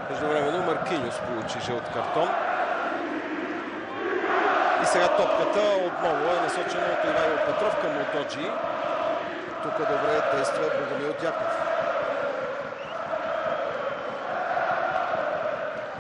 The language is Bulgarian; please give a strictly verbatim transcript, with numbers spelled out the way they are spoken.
Междувременно Маркиньос получи жълт картон. И сега топката отново е насочена от Ивайло Петров към Удоджи. Тук добре действа Богомил Дяков.